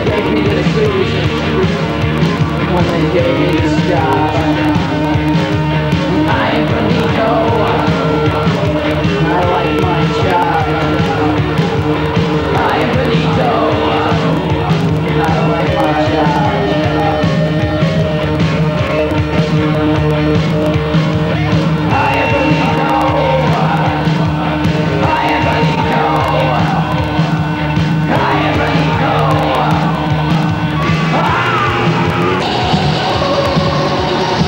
gave me the solution when they gave me this job. I am Benito. I like my job. I am Benito. I like my job. I am Benito. I am Benito. I am Benito.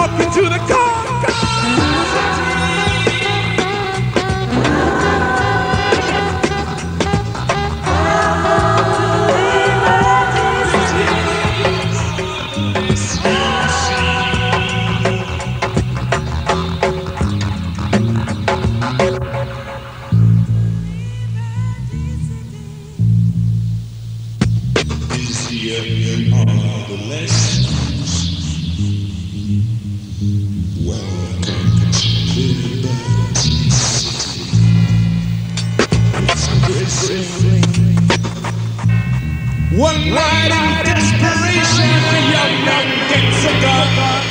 walking to the car. One night in desperation, a young man gets a gun.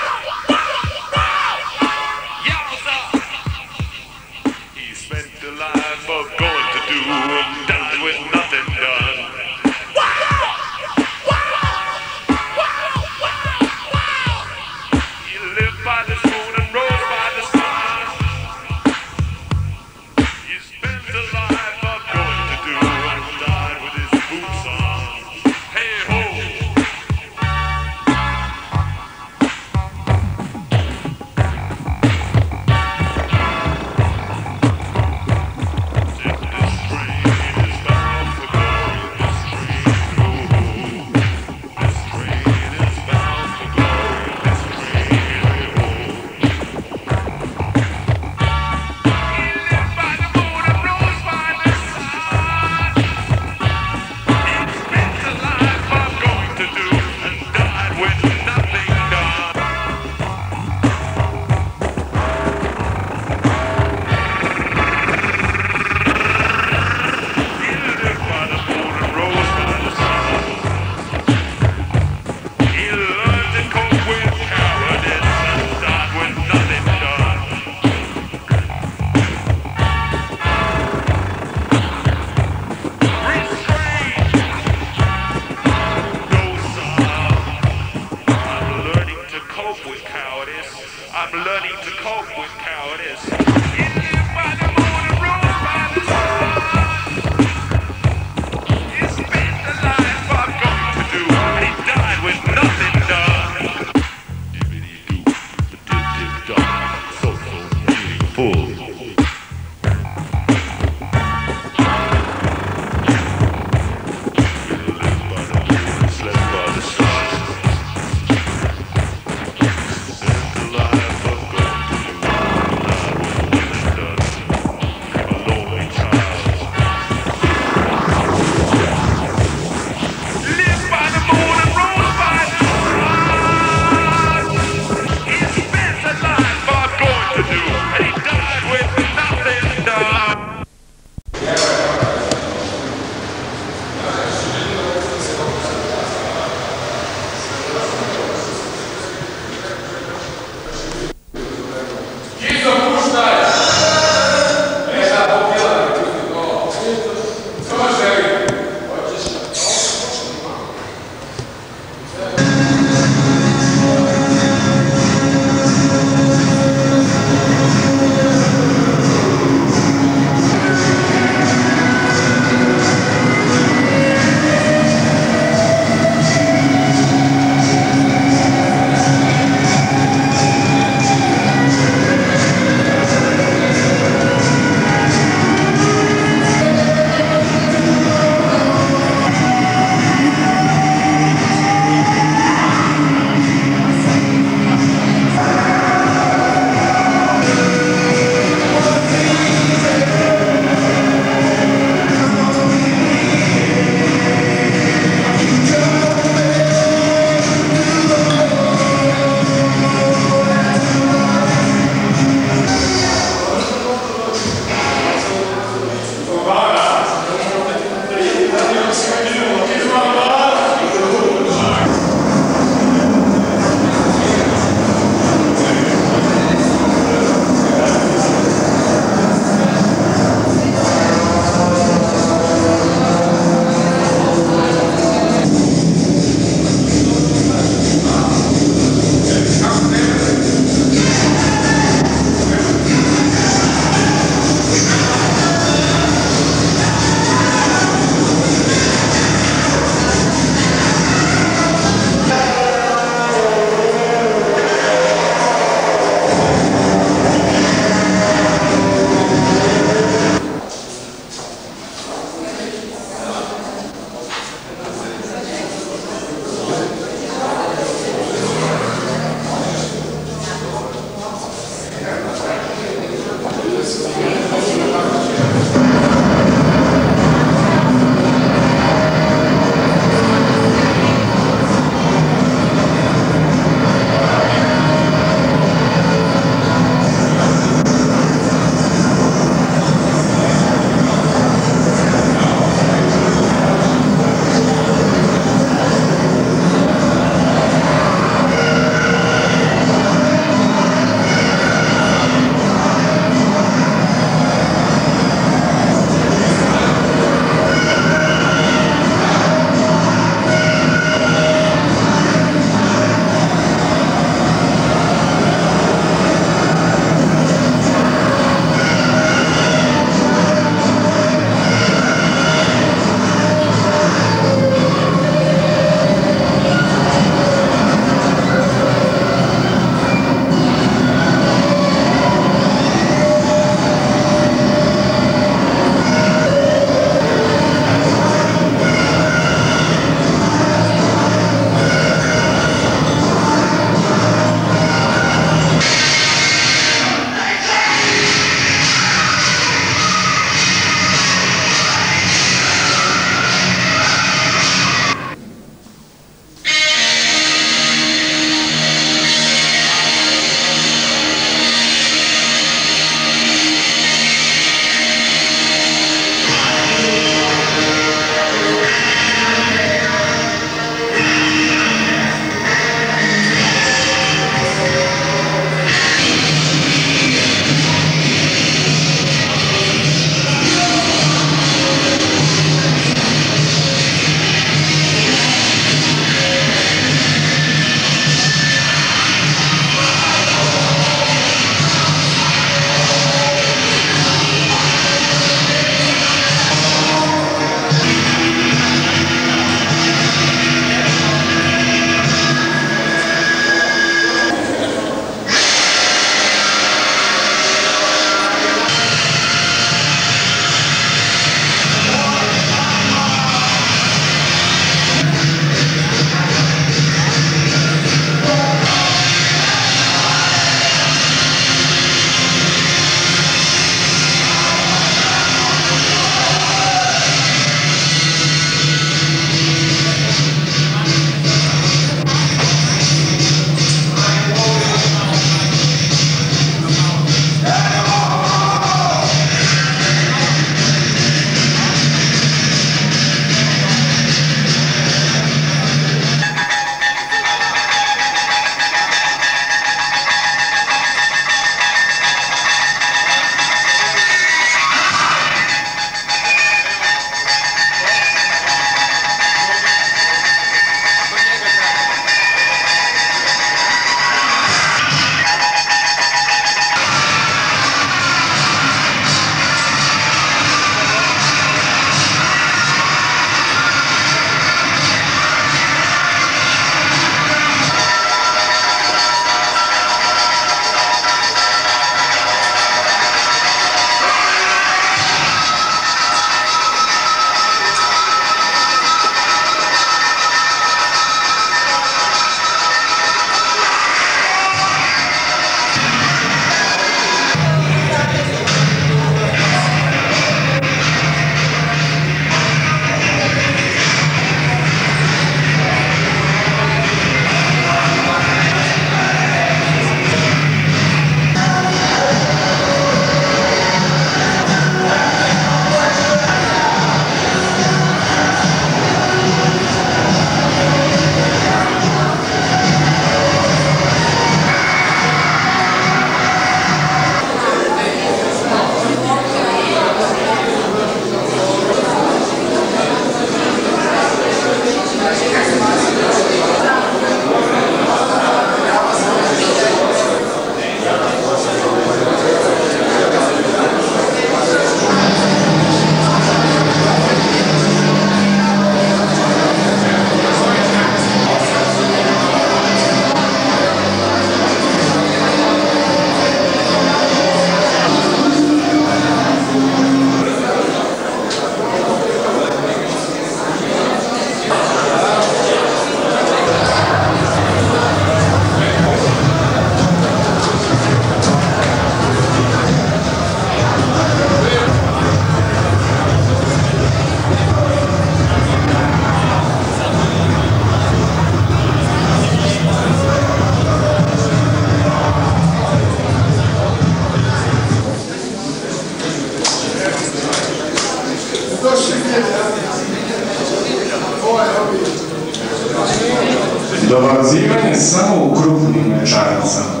Dobacivanje samo u krupnim rečanicama.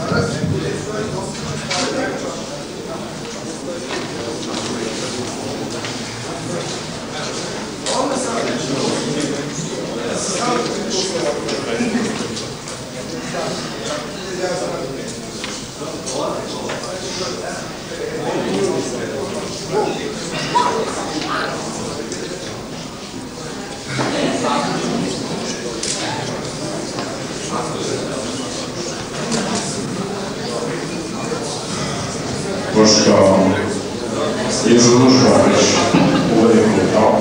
Pošto izlužba već uveliko.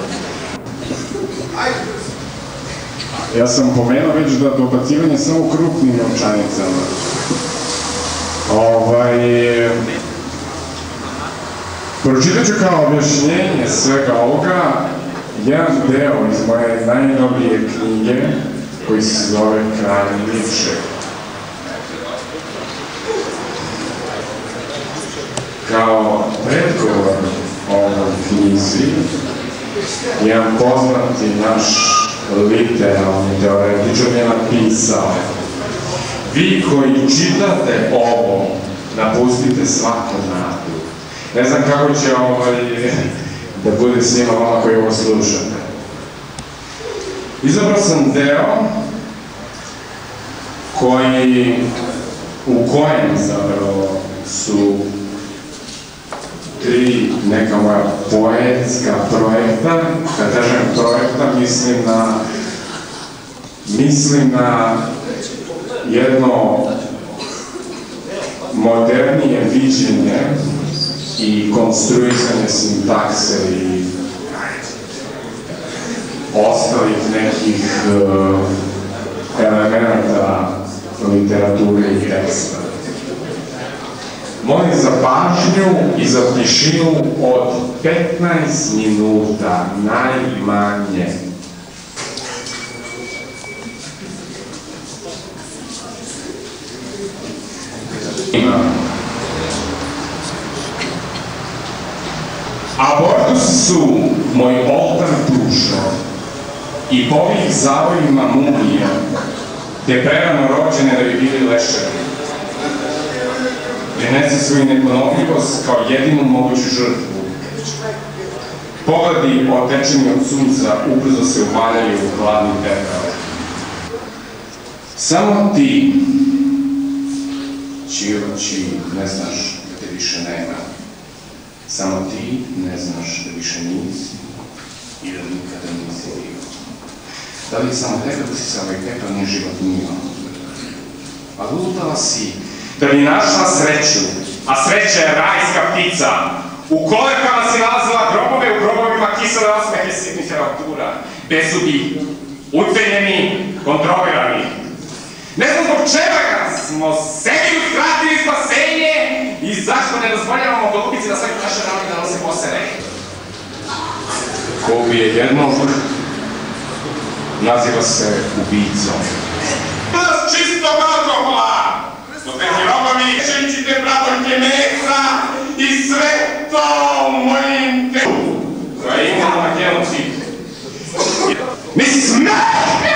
Ja sam pomenuo već da dobacivanje samo u krupnim novčanicama. Pročitat ću kao objašnjenje svega ovoga jedan deo iz moje najnovije knjige koji se zove Kralj Livšeg. Kao predgovor ovoj knjizi, jedan poznati naš literalni teoretičar je napisao: vi koji čitate ovo, napustite svaku nadu. Ne znam kako će da bude svima vama koji ovo slušate. Izabrao sam deo u kojem zapravo su tri neka moja poetska projekta. Kad kažem projekta, mislim na jedno modernije viđenje i konstruisanje sintakse i ostalih nekih elemenata literature i teksta. Molim za pažnju i za tišinu od 15 minuta, najmanje. Abortusi su moj oltar dušo i povih zavojima mumije, te prerano rođene da bi bili leševi. Prinese svoju neponovljivost kao jedinu moguću žrtvu. Pogledi otečeni od sunca ubrzo se uvaljaju u hladni pepeo. Samo ti, čiji oči ne znaš da te više nema. Samo ti ne znaš da više nisi i da nikada nisi bio. Da li samo tebe da si se ovaj pepeo nije život njima? A lutala si da bi našla sreću, a sreća je rajska ptica. U kolevkama si nalazila grobove, u grobovima kisele osmehe sitnih relatura. Bezubi, ucenjeni, kontrolirani. Ne znam zbog čega smo sebi uskratili spasenje i zašto ne dozvoljavamo golubici da sve naše narodi da nose posere. Ko ubije jednog, naziva se ubijicom. Bez čistog alkohola! Dok neki robovi šećite bratonke mesa i sve to u mojim telu. Koja je imala na genocid. Nisi smeh!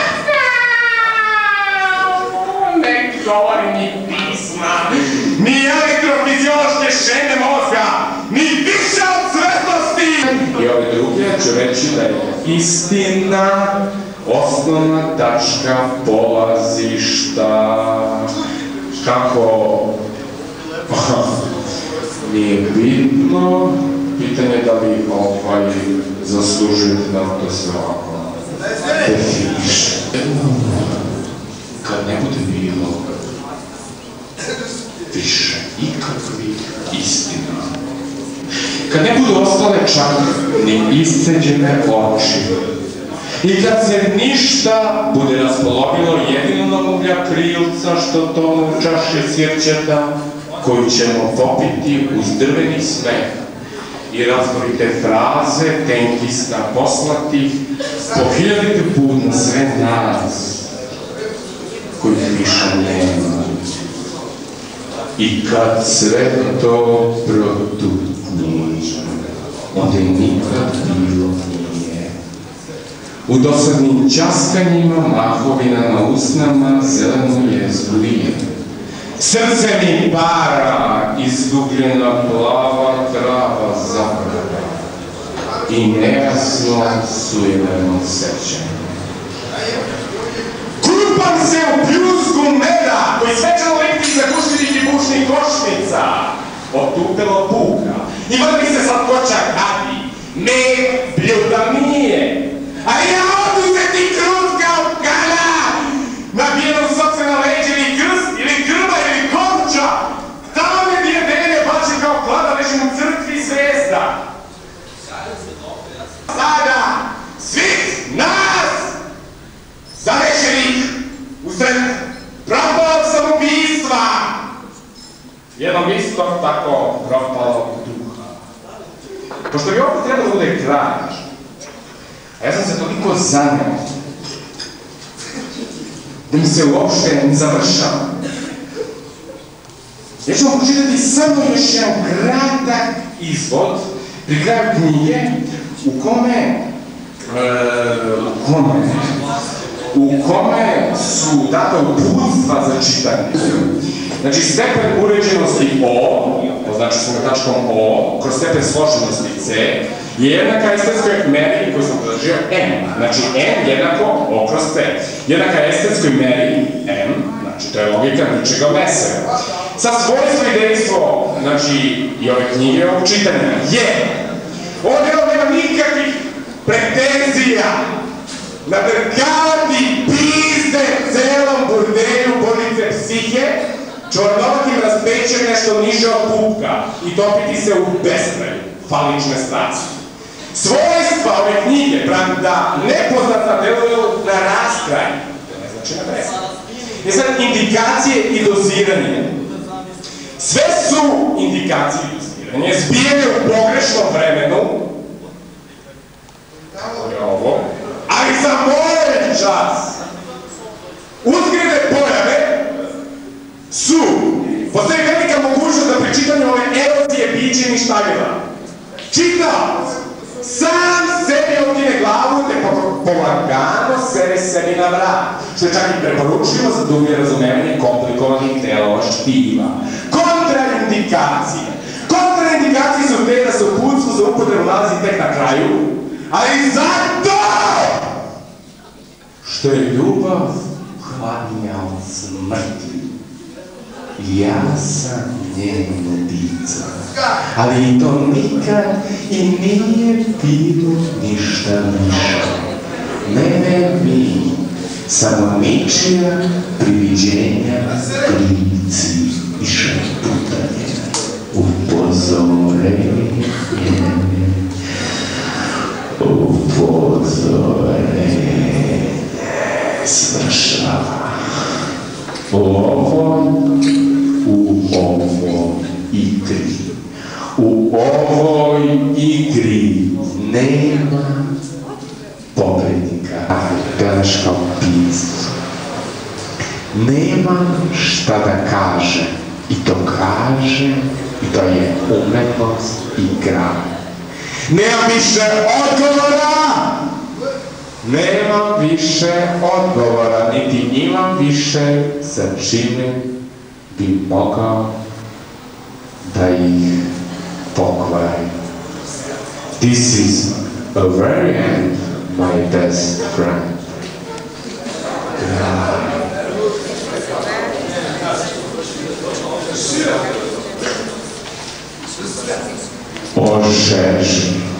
Ne govori ni pisma, ni elektrofiziološke šeme mozga, ni više od svetlosti! I ove druge ću reći da je istina osnovna tačka polazišta. Kako nije bitno, pitanje da li zaslužujete da to sve ovako definiše. Kad ne bude bilo više ikakvih istina, kad ne budu ostale čak ni isceđene oči, i kad se ništa bude raspolovilo jedino na muglja krilca što tonu u čaši sirćeta, koju ćemo popiti uz drveni smeh i razborite fraze tenkista poslatih po hiljadite put na sve nas, kojih više nema. I kad sve to protutni, ovde nikad bilo nije. U dosadnim časkanjima, mahovina na usnama, zelenu jezdu lije. Srce mi para, izdubljena plava trava zaprava i nejasno sujeverno sećanje. Kupam se u pljusku meda koji svečano lipti za guštivih i bušnih košnica od tupelo puka i vrli se slatkoća kadi, med bljuda nije, a ja oduzeti krut kao kana, nabijenom sopse na leđe ili krst, ili grba, ili komča, tamo me dijedene bače kao klada, ležim u crkvi zvezda. Sada, svih nas, zavešenih usred propalog samoubistva, jednog istog tako propalog duha. Pošto bi ovo trebalo da bude kraj, a ja sam se toliko zaneo da mi se uopšte ne završava. Ja ću vam počitati samo još jedan kratak izvod pri kraju knjige u kome su data uputstva za čitanje. Znači, stepen uređenosti O, označio sam ga tačkom O, kroz stepen složenosti C, je jednaka estetskoj meri koju sam podržio M. Znači, M jednako O kroz P. Jednaka estetskoj meri M, znači, to je logika ničega meseva. Sa svojstvo i dejstvo, znači, i ove knjige ovog čitanja je, ovdje nema nikakvih pretenzija nadrkavati pizde celom burdelju bolnice psihe, čornovatim razpećem nešto niže od pupka i topiti se u beskraju, falične straci. Svojstva ove knjige, da nepoznata deluju na raskraj, to ne znači na beskraj. Je sad indikacije i doziranje. Sve su indikacije i doziranje, zbijene u pogrešnom vremenu, to je ovo, ali za moj čas, uzgrede pojave su, postoji velika mogućnost da pri čitanju ove erozije biće ništavila. Čitac sam sebi otkine glavu te polagano sere sebi na vrat, što je čak i preporučljivo za dublje razumevanje komplikovanih telova štiva. Kontraindikacije. Kontraindikacije su te da se uputstvo za upotrebu nalazi tek na kraju, ali zato što je ljubav hladnija od smrti. Ja sam njen ubica, ali to nikad i nije bilo ništa više. Mene mi samo ničija priviđenja, klici i šeputanje, upozorenje, svršava. U ovoj igri nema pobednika. Gledaš kao pismo. Nema šta da kaže. I to kaže, i to je umetnost i kraj. Nema više odgovora! Nema više odgovora, niti imam više sa čime bi mogao da ih pokvari. This is a very end, my best friend. O Žeži.